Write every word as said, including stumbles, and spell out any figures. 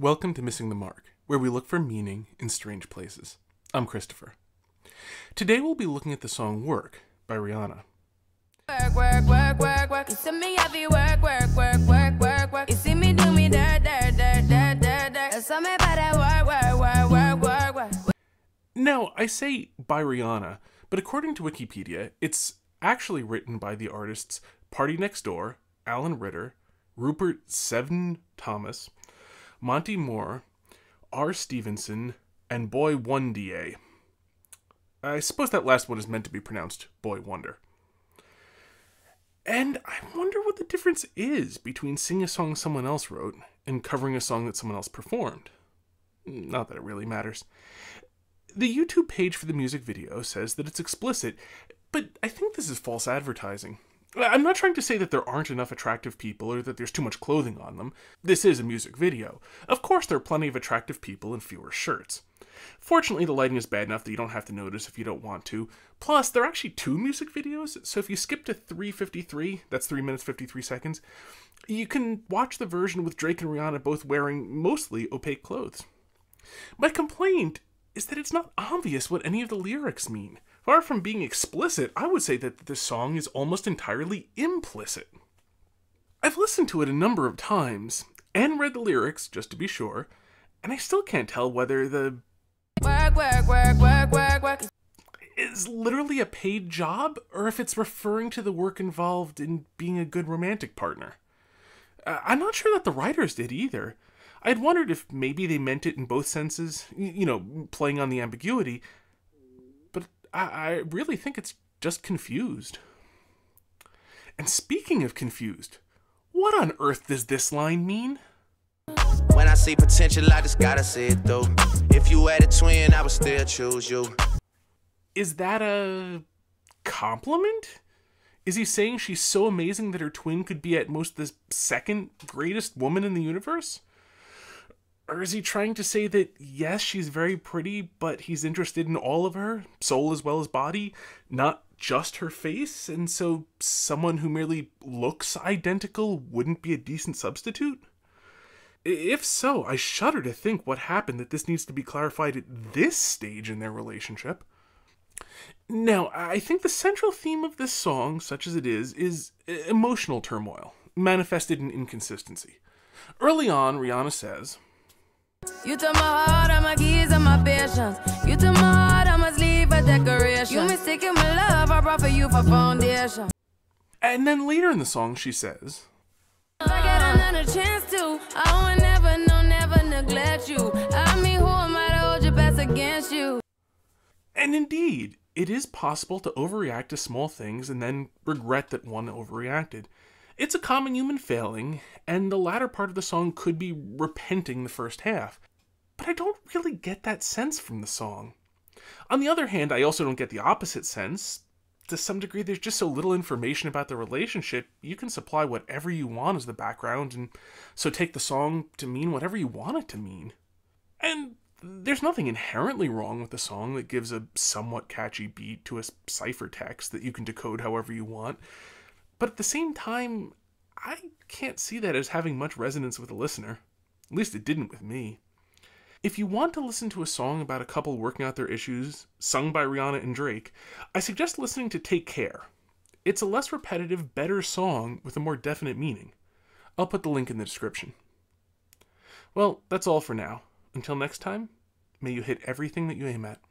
Welcome to Missing the Mark, where we look for meaning in strange places. I'm Christopher. Today we'll be looking at the song Work by Rihanna. Work, work, work, work, work. You see me heavy work, work, work, work, work, work. You see me do me dirt, dirt, dirt, dirt, dirt, dirt. There's something about that work, work, work, work, work, work. Now, I say by Rihanna, but according to Wikipedia, it's actually written by the artists Party Next Door, Alan Ritter, Rupert Seven Thomas, Monty Moore, R. Stevenson, and Boy Wonder. I suppose that last one is meant to be pronounced Boy Wonder. And I wonder what the difference is between singing a song someone else wrote and covering a song that someone else performed. Not that it really matters. The YouTube page for the music video says that it's explicit, but I think this is false advertising. I'm not trying to say that there aren't enough attractive people or that there's too much clothing on them. This is a music video. Of course there are plenty of attractive people and fewer shirts. Fortunately, the lighting is bad enough that you don't have to notice if you don't want to. Plus, there are actually two music videos, so if you skip to three fifty-three, that's three minutes fifty-three seconds, you can watch the version with Drake and Rihanna both wearing mostly opaque clothes. My complaint is that it's not obvious what any of the lyrics mean. Far from being explicit, I would say that this song is almost entirely implicit. I've listened to it a number of times, and read the lyrics, just to be sure, and I still can't tell whether the Work, work, work, work, work, work. is literally a paid job, or if it's referring to the work involved in being a good romantic partner. Uh, I'm not sure that the writers did either. I'd wondered if maybe they meant it in both senses, you know, playing on the ambiguity, but I, I really think it's just confused. And speaking of confused, what on earth does this line mean? When I see potential, I just gotta see it through. If you had a twin, I would still choose you. Is that a compliment? Is he saying she's so amazing that her twin could be at most the second greatest woman in the universe? Or is he trying to say that, yes, she's very pretty, but he's interested in all of her, soul as well as body, not just her face, and so someone who merely looks identical wouldn't be a decent substitute? If so, I shudder to think what happened that this needs to be clarified at this stage in their relationship. Now, I think the central theme of this song, such as it is, is emotional turmoil, manifested in inconsistency. Early on, Rihanna says, You took my heart, all my keys, and my patience. You took my heart, I must leave a decoration. You mistaken my love, I brought for you for foundation. And then later in the song she says, If I get another chance to, I will never, no, never neglect you. I mean, who am I to hold your best against you? and indeed, it is possible to overreact to small things and then regret that one overreacted. It's a common human failing, and the latter part of the song could be repenting the first half. But I don't really get that sense from the song. On the other hand, I also don't get the opposite sense. To some degree, there's just so little information about the relationship, you can supply whatever you want as the background, and so take the song to mean whatever you want it to mean. And there's nothing inherently wrong with the song that gives a somewhat catchy beat to a ciphertext that you can decode however you want. But at the same time, I can't see that as having much resonance with the listener. At least it didn't with me. If you want to listen to a song about a couple working out their issues, sung by Rihanna and Drake, I suggest listening to Take Care. It's a less repetitive, better song with a more definite meaning. I'll put the link in the description. Well, that's all for now. Until next time, may you hit everything that you aim at.